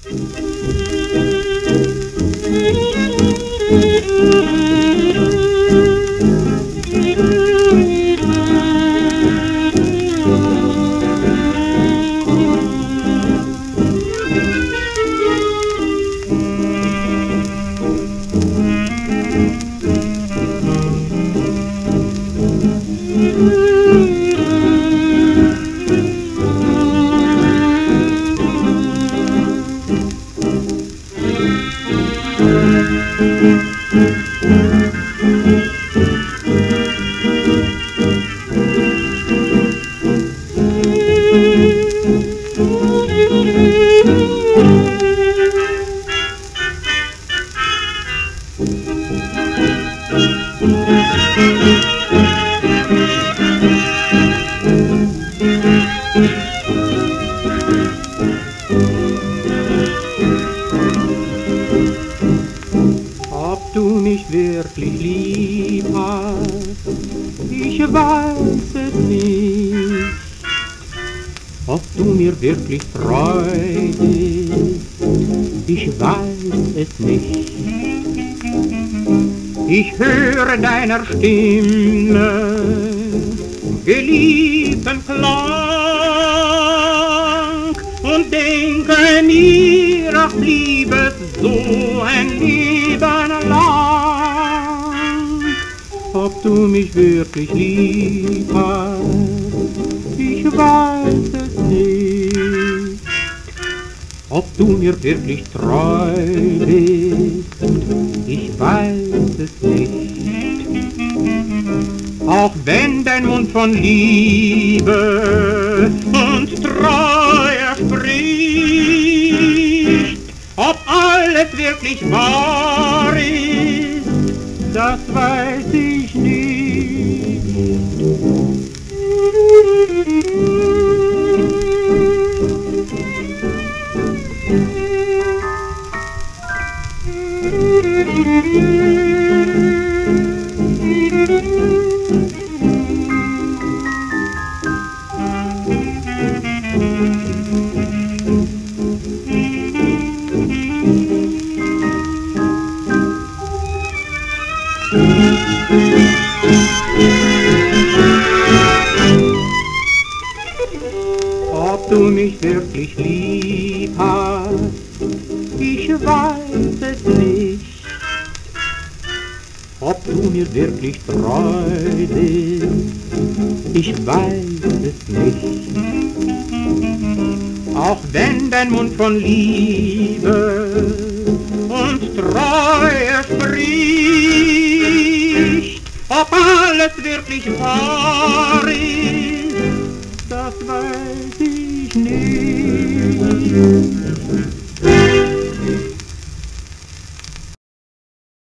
Ob du mich wirklich lieb hast, ich weiß es nicht. Ob du mir wirklich treu bist, ich weiß es nicht. Ich höre deiner Stimme geliebten Klang und denke mir, ach Liebes, so ein Leben lang. Ob du mich wirklich lieb hast, ich weiß es nicht. Ob du mir wirklich treu bist, ich weiß es nicht. Auch wenn dein Mund von Liebe und Treue spricht, ob alles wirklich wahr ist, das weiß ich nicht. Ob du mich wirklich lieb hast, ich weiß es nicht. Ob du mir wirklich treu bist, ich weiß es nicht. Auch wenn dein Mund von Liebe und Treue spricht, ob alles wirklich wahr ist, das weiß ich nicht.